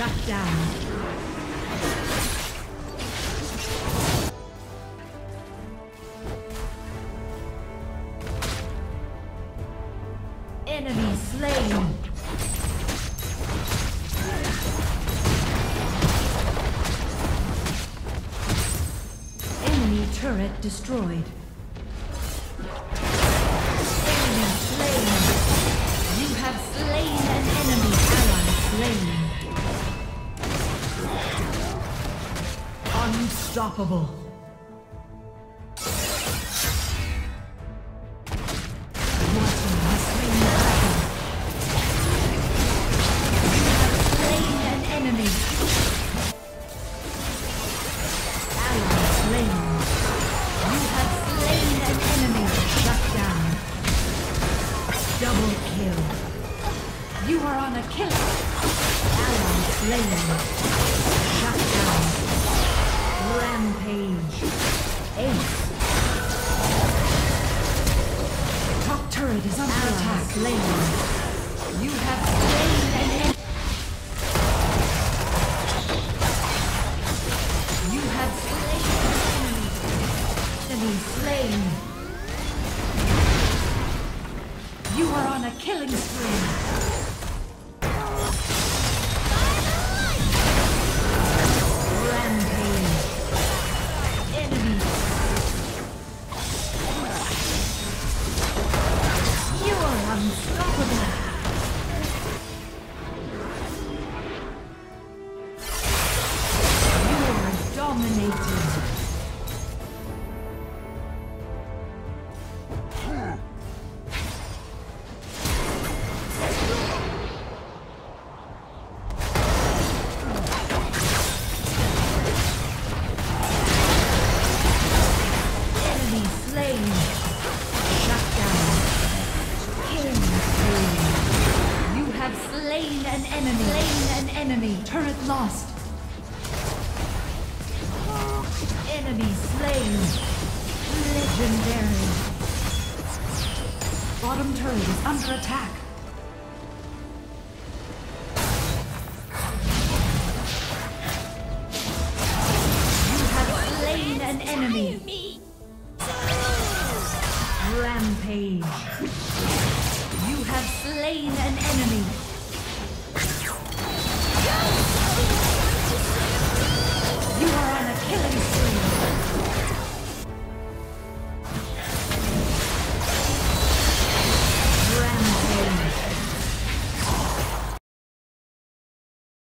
Shut down. Enemy slain. Enemy turret destroyed. Enemy slain. You have slain an enemy ally slain. Unstoppable. You are on a killing spree. Rampage. Enemy. You are unstoppable. You are dominated. Turret lost. Enemy slain. Legendary. Bottom turret is under attack. You have slain an enemy. Rampage. You have slain an enemy.